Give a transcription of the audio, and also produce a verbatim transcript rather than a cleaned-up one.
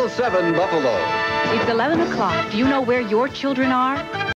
seven Buffalo. It's eleven o'clock. Do you know where your children are?